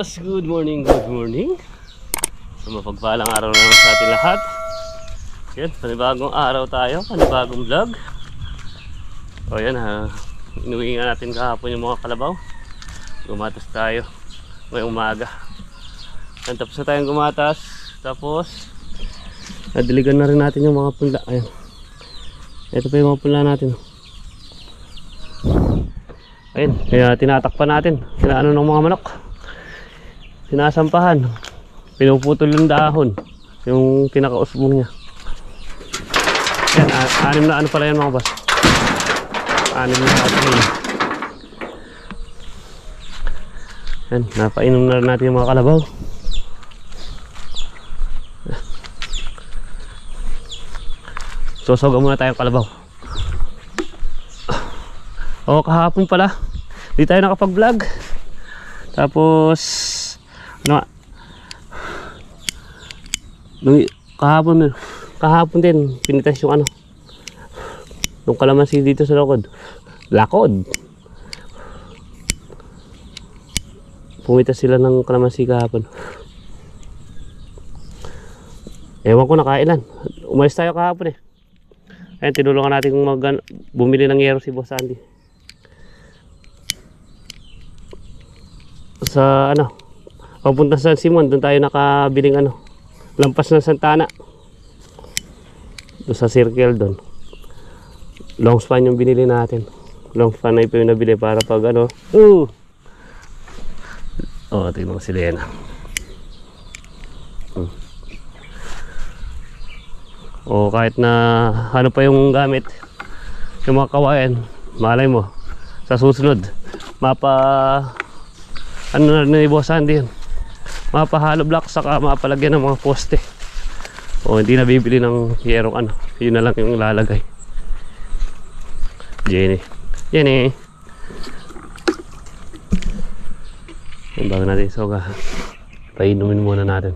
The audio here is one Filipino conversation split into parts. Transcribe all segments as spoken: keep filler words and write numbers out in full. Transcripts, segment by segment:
boss! Good morning, good morning. So mapagpalang araw naman sa ating lahat. Yan, panibagong araw tayo, panibagong vlog. O yan ha, inuwi nga natin kahapon yung mga kalabaw. Gumatas tayo ngayong umaga. Yan, tapos na tayong gumatas. Tapos nadiligan na rin natin yung mga punla. Ayan, ito pa yung mga punla natin. Ayun, kaya tinatakpan natin. Kinaano ng mga manok. Sinasampahan. Pinuputol yung dahon. Yung pinakausbong niya. Ayan, anim na ano pala yan mga boss. Anim na ano yun. Ayan, napainom na natin yung mga kalabaw. Sosoga muna tayong kalabaw. O, kahapon pala di tayo nakapag vlog. Tapos ano nung kahapon kahapon din pinitas yung ano yung kalamansi dito sa lakod lakod pumitas sila ng kalamansi kahapon. Ewan ko na kailan umalis tayo kahapon eh. Ayun, tinulungan natin kung mag bumili ng yero si Boss Andy sa ano papunta sa San Simon. Doon tayo nakabiling ano lampas ng Santana doon sa circle doon. Long span yung binili natin. Long span na ito yung nabili para pag ano uh! oh tingnan mo si Lena. hmm. O kahit na ano pa yung gamit yung mga kawain, malay mo sa susunod mapa ano na rin ni Boss Andy yun, mapahalo block saka mapalagyan ng mga poste. O hindi na bibili ng yerong ano, yun na lang yung lalagay. Jenny Jenny yung bago natin soga painumin muna natin.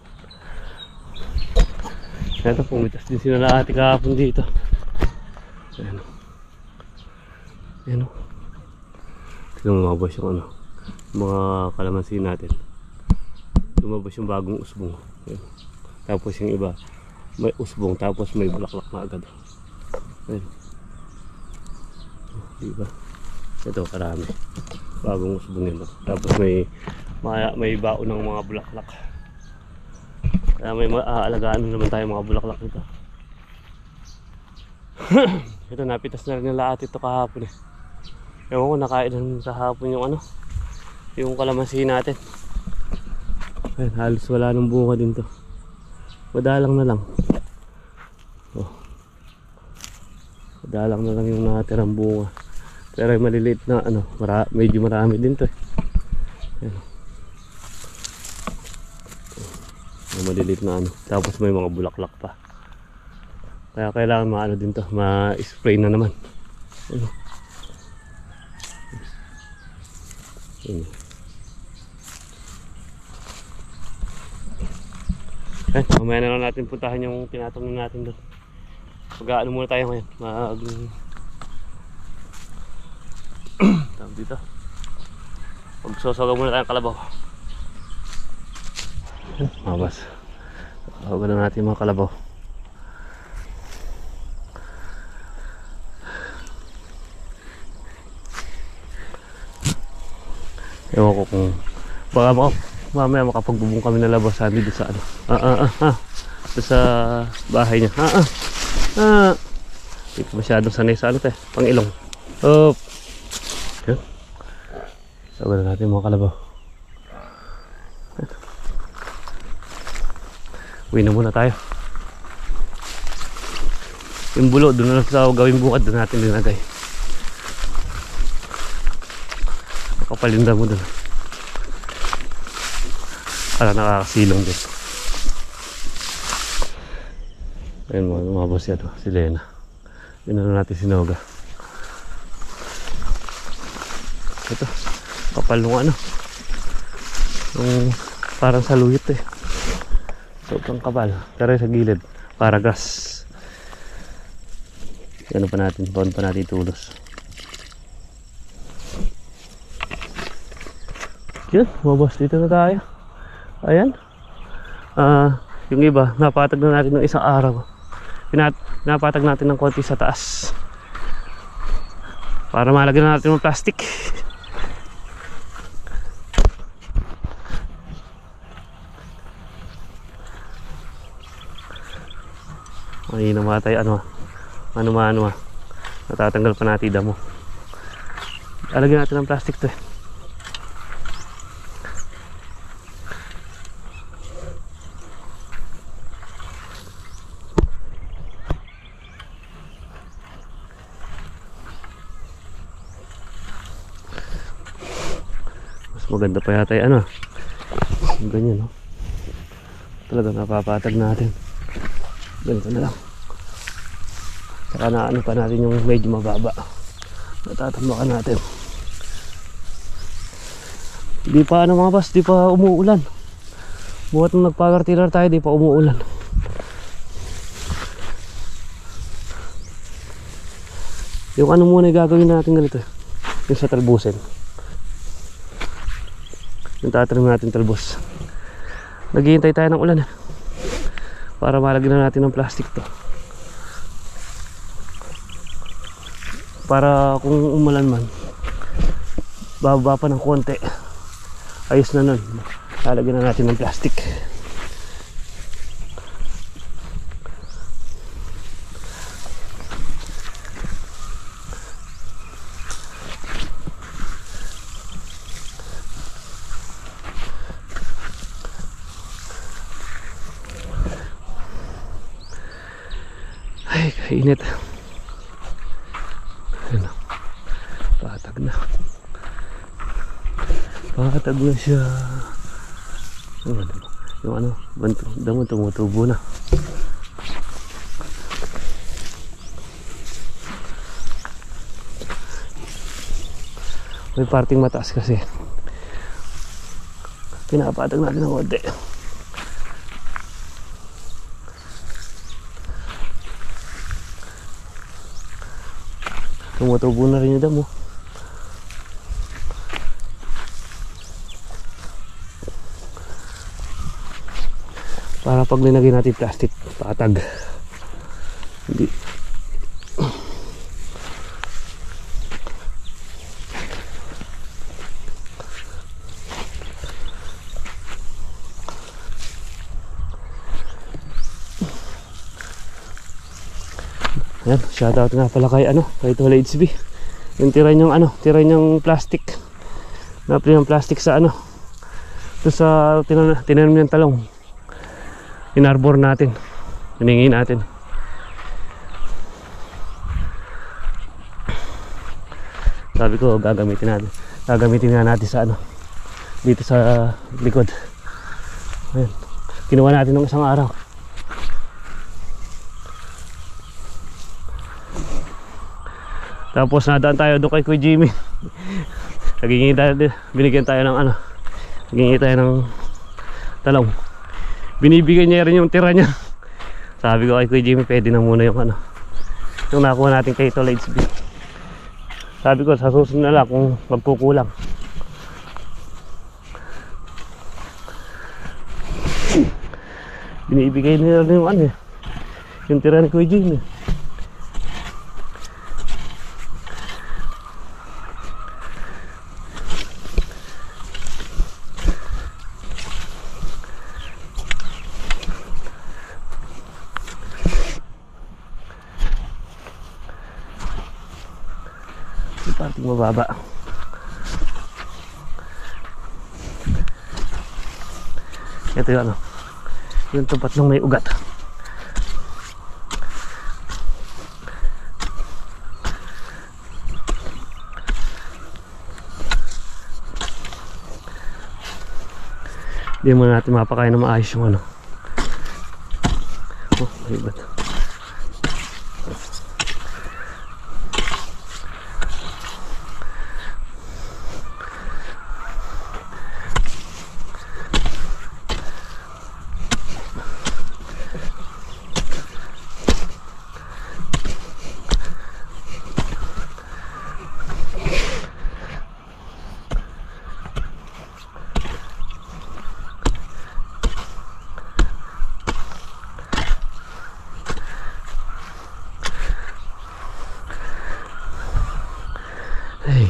Ito, pumitas din sila na ate kahapon dito. Ayan o. Ayan o. Tignan mo mga boss yung ano, mga kalamansi natin. Lumabas yung bagong usbong. Ayan. Tapos yung iba may usbong tapos may bulaklak na agad. Ayan. Diba? Ito karami. Bagong usbong yun. Tapos may may, may baon ng mga bulaklak. Kaya may maaalagaan naman tayo mga bulaklak nito. Ito, napitas na rin ng lahat ito kahapon eh. Ewan ko, nakain na kahapon yung ano, yung kalamansi natin. Ayun, halos wala nang bunga din to. Madalang na lang. Oh. Madalang na lang yung natirang bunga. Pero yung maliliit na ano, mara medyo marami din to eh. Ayun. Maliliit na ano, tapos may mga bulaklak pa, kaya kailangan maano din to, ma-spray na naman. Ano? Ano? Eh, mamaya na lang natin puntahan yung tinatanong natin doon. Mag-aano muna tayo ngayon, mag tawag dito, magsosoga muna tayong kalabaw. Mga boss, huwag na natin mga kalabaw. Ewan ko kung baka mo mamaya makapagbubong kami na labas sa amin doon sa ano, ah ah ah ah doon sa bahay niya. ah ah ah hindi ko masyadong sanay sa ano tayo, pang ilong. Hop yun, so huwag na natin mga kalabaw. Uwi na muna tayo. Yung bulo doon na lang sa gawing bukad, doon natin linagay. Nakapalinda mo doon para nakakasilong din. Ayun mga, mga boss yan, si Lena. Yun na natin sinoga. Ito, kapal nung ano, yung parang saluyot eh. Sobrang kapal, pero sa gilid para gas. Ano pa natin, paano pa natin tulos. Yun, mga boss, dito na tayo. Ayan. Ah, yung iba, napatag na natin ng isang araw. Pinat napatag natin ng konti sa taas. Para malagyan na natin ng plastic. Ay, namatay ano. Ano-ano ah. Natatanggal pa natin damo. Alagyan natin ng plastic to eh. Maganda pa yata yung ano, ganyan no, talaga napapatag natin. Ganito na lang, saka na ano pa natin yung medyo mababa, natatambakan natin. Di pa ano mga boss, di pa umuulan. Buhat nung nagpagartilar tayo, di pa umuulan. Yung ano muna yung gagawin natin ganito, yung sa talbusin, yung tatanim natin talbos. Naghihintay tayo ng ulan para malagyan na natin ng plastic to, para kung umulan man bababa pa ng konti, ayos na nun, lalagyan na natin ng plastic. Ay, kainit. Ayun na. Patag na. Patag na siya. Yung ano, yung ano, bantu, damo tumutubo na. May parting mataas kasi. Pinapatag natin ng konti. Tumutubo na rin yung damo. Para pag linagay natin plastic, patag. Hindi. Ayan, shoutout nga pala kay ano, kay Tula H B. Yung tira niyang ano, tira niyang plastic. Napili ng plastic sa ano, ito sa tinan tinanim niyang talong. Inarbor natin, hiningi natin. Sabi ko gagamitin natin, gagamitin nga natin sa ano, dito sa likod. Ayan, kinuha natin ng isang araw. Tapos nadaan tayo doon kay Kuya Jimmy. Nagingi tayo, binigyan tayo ng ano, nagingi tayo ng talong. Binibigyan niya rin yung tira niya. Sabi ko kay Kuya Jimmy, pwede na muna yung ano, yung nakuha natin kay Tula H B. Sabi ko sa susunod na lang kung magkukulang. Binibigay nila rin yung ano, yung tira ni Kuya Jimmy. Parting mababa. Ito yung ano, yung tupat ng may ugat. Hindi mo natin mapakain na maayos yung ano. Oh, may ugat. Ay.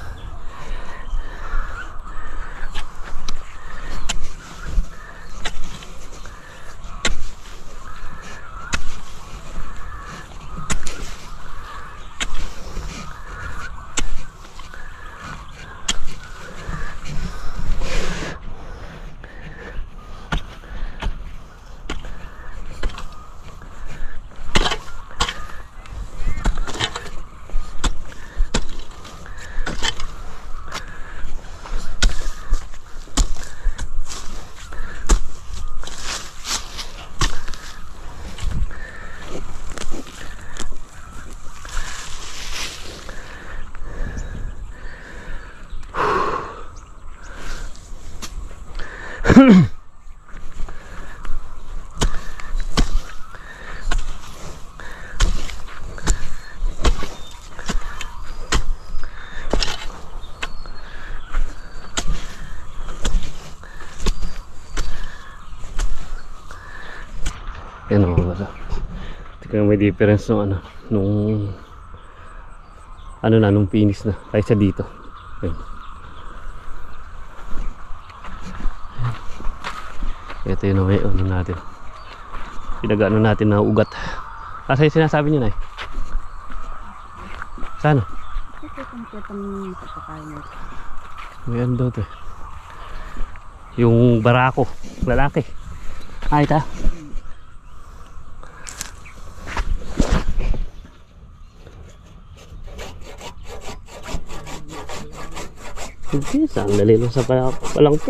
Yan o mga basa. Tingnan may difference nung ano, nung ano na, nung finish na kaysa dito. Yan. Ito yun o may ano natin. Pinag-ano natin na ugat. Asa yung sinasabi nyo na eh? Sana? May ano daw to eh. Yung barako, lalaki. Ah, ito. Hindi, saan dali lang sa palang to.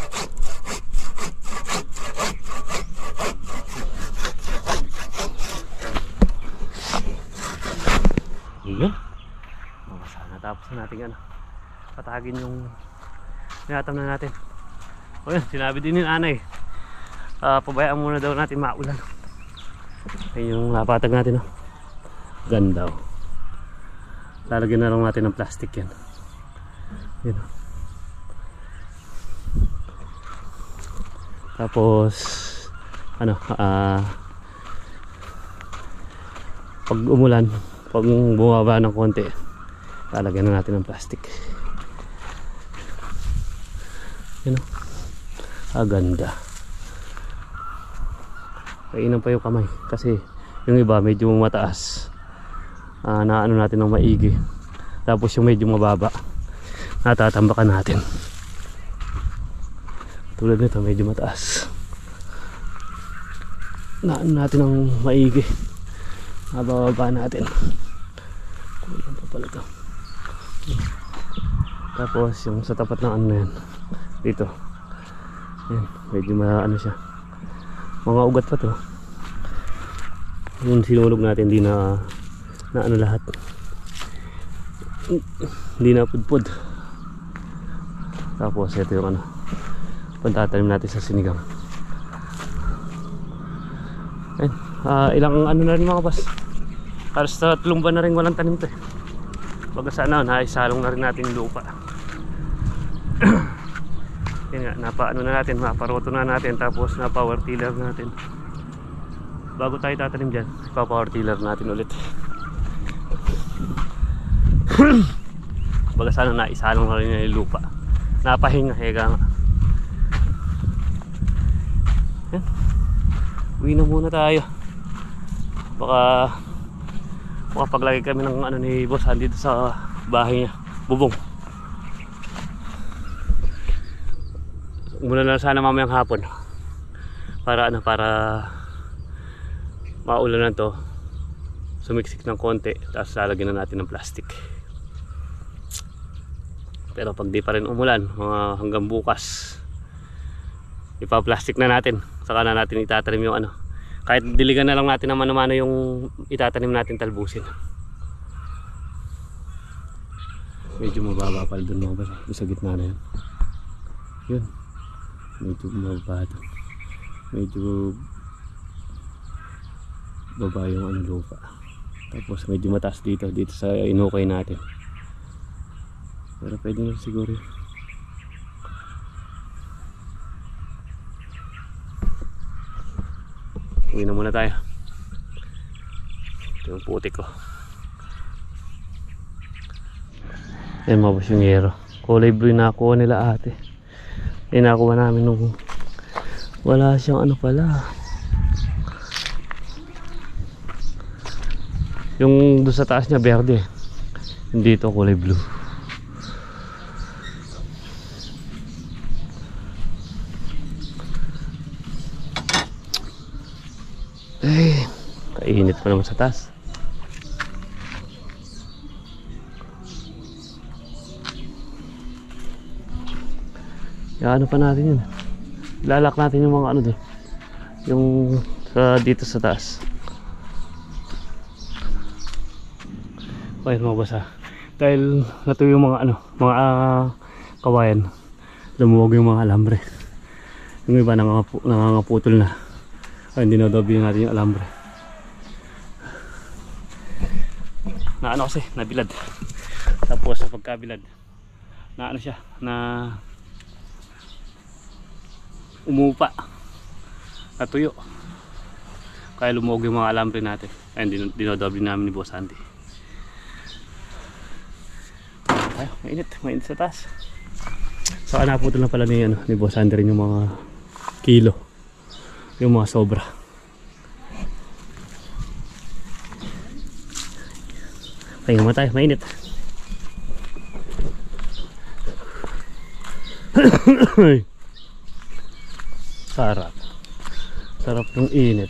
Iyon. Oh, sana tapos na natin ano, patagin yung tinatam na natin. O yan, sinabi din ni nanay, uh, pabayaan muna daw natin maulan. Ayun yung napatag natin. Oh. Ganda oh. Lalagyan na lang natin ng plastic yan. Yun. Tapos ano ah uh, pag umulan, pag bumaba ng konti, lalagyan na natin ng plastic. Yun. Ah, ganda. Kainan pa yung kamay kasi yung iba medyo mataas, ah, na ano natin ng maigi, tapos yung medyo mababa natatambakan natin. Tulad nito medyo mataas, naan natin ng maigi, mabababa natin. Kulang pa pala ito. Tapos yung sa tapat ng ano na yan dito, yan, medyo maano siya, mga ugat pa to. Yung sinulog natin di na na ano lahat, hindi na pudpud. Tapos ito yung ano, pagtatanim natin sa sinigang. Ayun, uh, ilang ano na rin mga boss, halos sa tatlong buwan na rin walang tanim to eh. Baga sana naisalong na rin natin yung lupa. Yan nga, napa ano na natin, naparoto na natin, tapos na power tiller natin. Bago tayo tatanim dyan, pa power tiller natin ulit. Baga sana naisalong na rin yung lupa, napahinga, hega nga. Yan, uwi na muna tayo. Baka makapaglagay kami ng ano ni boss dito sa bahay niya, bubong. Muna na sana mamayang hapon para ano, para maulanan to, sumiksik ng konti, tapos lalagyan na natin ng plastic. Pero pag di pa rin umulan, mga hanggang bukas, ipa-plastic na natin, saka na natin itatanim yung ano, kahit diligan na lang natin ng mano-mano yung itatanim natin talbusin. Medyo mababa pala dun mga basa, sa gitna na yan. Yun, medyo mababa ito, medyo baba yung ano lupa. Tapos medyo mataas dito, dito sa inukay natin. Pero pwede na siguro. Uwi na muna tayo. Ito yung putik ko. Ayan mga boss yung yero. Kulay blue yung nakuha nila ate. Yung nakuha namin nung wala siyang ano pala. Yung doon sa taas niya berde. Hindi ito kulay blue. Eh, kainit pa naman sa taas. Ano pa natin yun, lalak natin yung mga ano doon, yung sa dito sa taas. Okay mga boss ha, dahil natuyo yung mga ano, mga uh, kawayan, lumuwag yung mga alambre, yung iba nangangapu, nangangaputol na. Ay, hindi na doble natin yung alambre na ano kasi nabilad, tapos sa pagkabilad na ano siya na umupa, natuyo, kaya lumuog yung mga alambre natin. Ayun, dinodoble namin ni Boss Andy. Ay, mainit, mainit sa taas. Saka naputol na pala ni, ano, ni Boss Andy rin yung mga kilo, yung mga sobra. Kaya naman tayo, mainit. Sarap. Sarap ng init.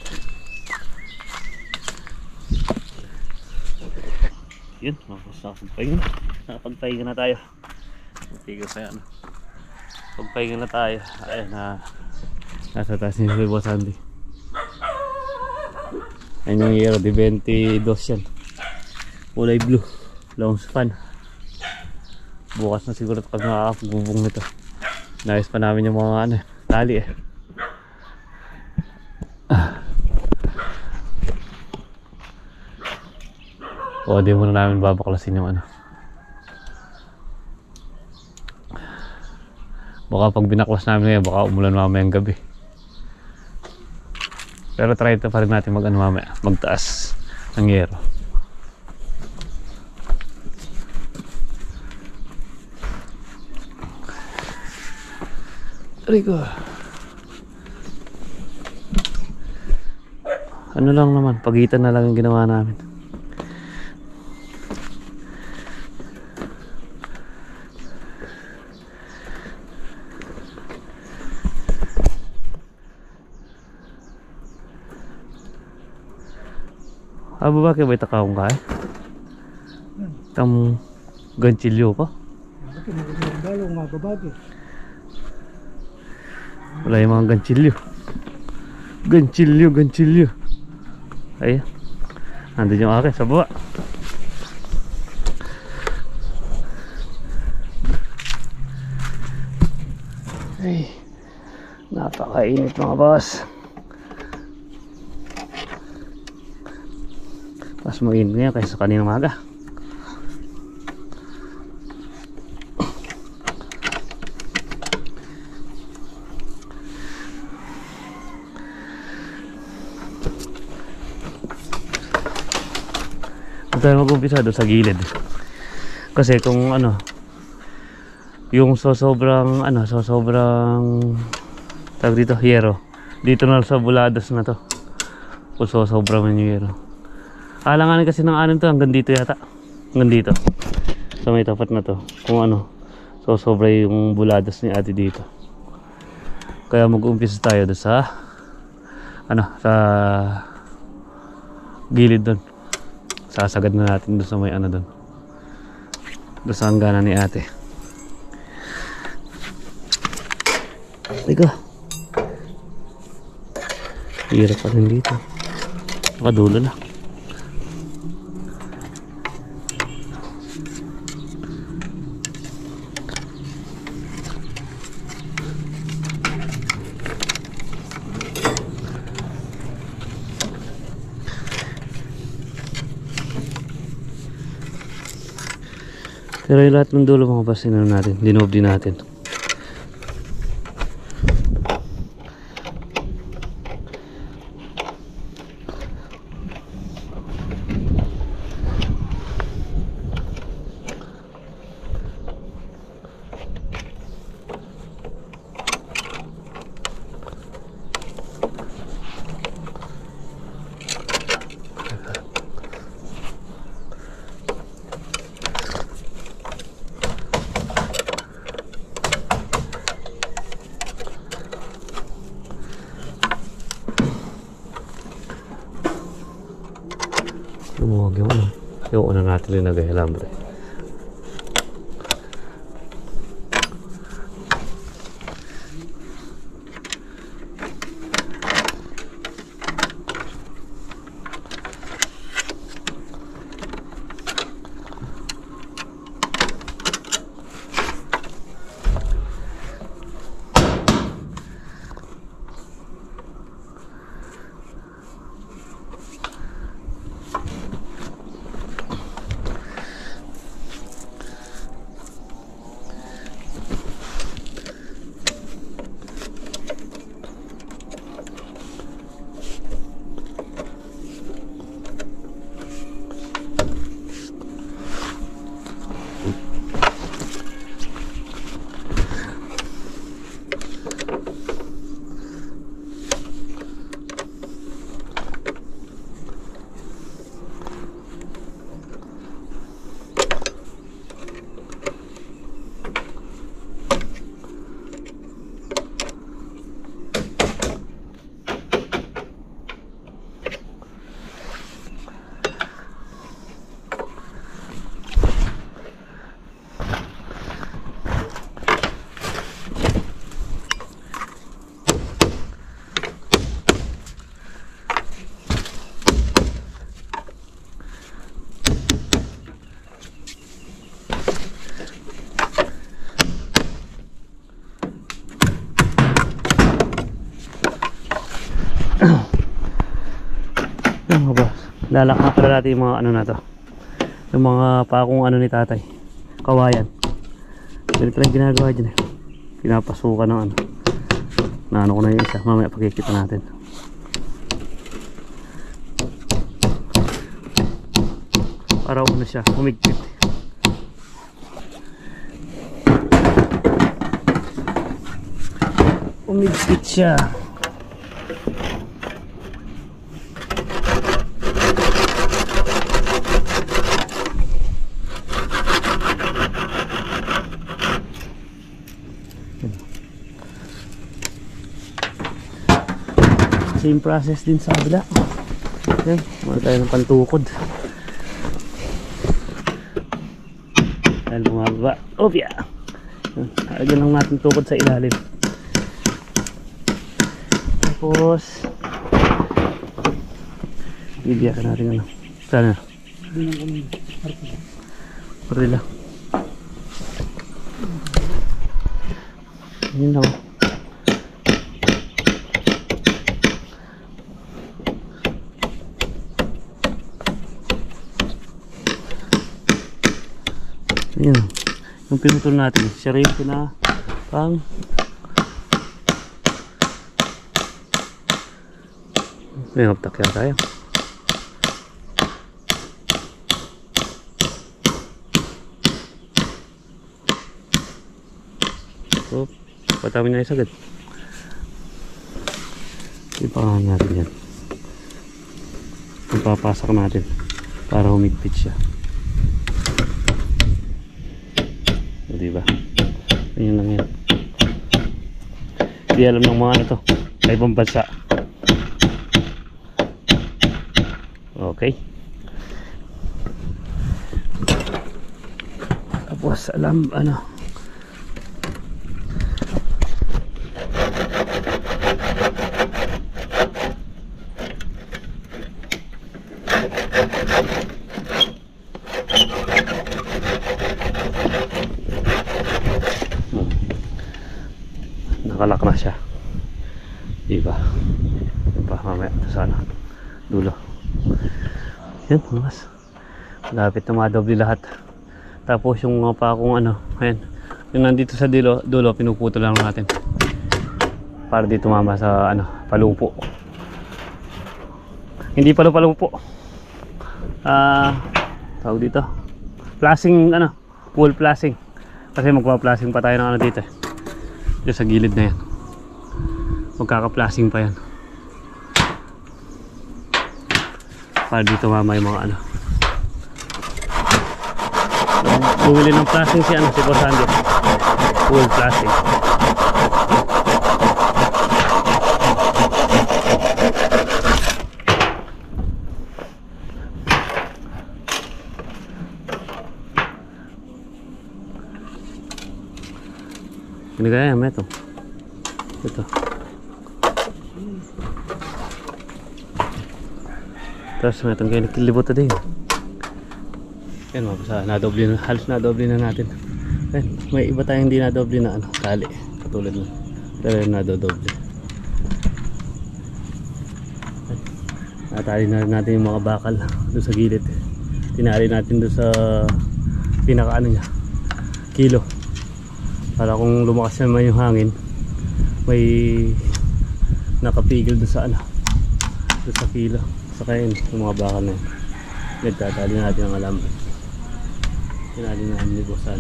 Yun, nakapagpahinga na. Nakapagpahinga na tayo. Tigil sa ano. Pagpahinga na tayo. Ayun na. Nasa taas ni Boss Andy. Ayun yung Hero di twenty-two yan. Kulay blue. Long span. Bukas na siguro pag nakakagubong nito. Nais pa namin yung mga ano, tali eh. O di muna namin babaklasin yung ano. Baka pag binaklas namin ngayon, baka umulan mamayang gabi. Pero try ito pa rin natin mag ano mamaya, magtaas ng yero. Rico. Ano lang naman, pagitan na lang yung ginawa namin. Aba ba kayo ba itakaong ka eh? Tam ganchilyo pa? Wala yung mga ganchilyo. Ganchilyo, ganchilyo. Ayan. Nandun yung akin sa baba. Ay, napakainit mga boss. Mas mainit ngayon kaysa kaninang umaga. Tayo mag-umpisa doon sa gilid. Kasi kung ano, yung so sobrang ano, so sobrang tawag dito, yero. Dito na sa buladas na to. Kung so sobrang yung yero. Alanganin kasi ng anim to hanggang dito yata. Hanggang dito. So may tapat na to. Kung ano, so sobra yung buladas ni ate dito. Kaya mag-umpisa tayo doon sa ano, sa gilid doon. Sasagad na natin doon sa may ano doon. Doon sa hangganan ni ate. Teka. Hirap pa rin dito. Nakadulo na. Pero yung lahat ng dulo mga boss, inano natin, dinob din natin. natin linagay alambre. Ano ba? Lalakma pala natin yung mga ano na to. Yung mga pakong ano ni tatay. Kawayan. Ganito lang ginagawa dyan eh. Pinapasukan ng ano. Naano ko na yung isa. Mamaya pagkikita natin. Para ano siya. Humigpit. Humigpit siya. Same process din sa kabila. Yan, mga tayo ng pantukod. Dahil bumababa. Opya! Lagyan lang natin tukod sa ilalim. Tapos bibiyakan natin ano. Sana? Parila. Yun lang. Ayan, yung pinutol natin, siya rin na pang may magtak yan tayo. So, patamin na yung sagad. Ipakangan natin yan. Ipapasak natin para humigpit siya. Diba? Ayun lang yan. Hindi alam ng mga ano to. Sa ibang bansa. Okay. Tapos alam ano. Nakalak na siya. Diba? Diba? Mamaya sana dulo. Yan mas lapit na madoble lahat. Tapos yung mga pakong ano, ayan, yung nandito sa dulo, dulo pinuputo lang natin para dito mama sa ano, palupo. Hindi pala palupo. Ah, uh, tawag dito flashing ano, wall flashing. Kasi magpa-flashing pa tayo ng ano dito eh. Dito sa gilid na yan. Magkaka-flashing pa yan. Para dito mama yung mga ano. Bumili ng flashing si ano, si Boss Andy. Full flashing. Pinagaya mo ito. Ito. Tapos may itong kayo nagkilibot na din. Yan mga basa, nadoble na, halos nadoble na natin. Yan, may iba tayong hindi nadoble na ano, tali. Katulad na. Pero yung nadodoble. Natali na natin yung mga bakal doon sa gilid. Tinali natin doon sa pinaka ano niya, kilo. Para kung lumakas naman yung hangin, may nakapigil doon sa ano, doon sa kilo. Saka yun, yung mga bakal na yun. Nagtatali natin ang alambre. Tinali natin ni Bosan.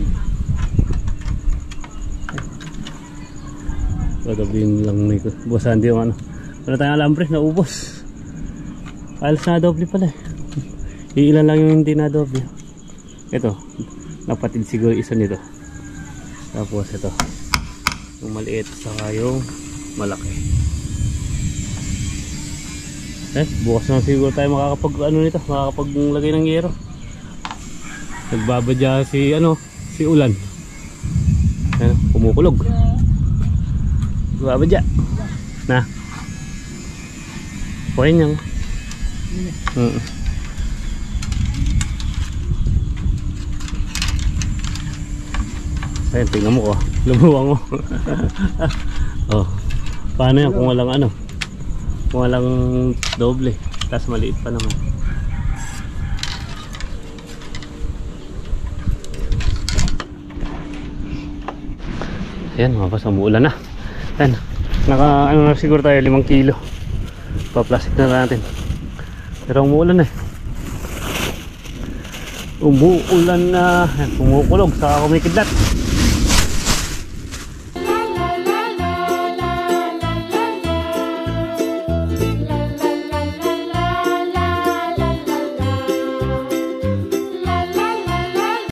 Dodoblin lang ni Bosan yung ano. Wala tayong alambre, naubos. Alas na doble pala eh. Iilan lang yung hindi na doble. Ito, napatid siguro isa nito. Tapos ito, yung maliit saka yung malaki. Eh, bukas na siguro tayo makakapag ano nito, makakapaglagay ng yero. Nagbabadya si ano, si Ulan. Ano, kumukulog. Nagbabadya. Na. Kuhain niya. Mm. Ayun, tingnan mo ko. Lumuwang mo. Oh. Paano yan kung walang ano? Kung walang doble. Tapos maliit pa naman. Ayan mga pas, umuulan na. Ayan. Naka ano na siguro tayo, limang kilo. Pa-plastic na natin. Pero umuulan eh. Umuulan na. Ayan, kumukulog. Saka kumikidlat.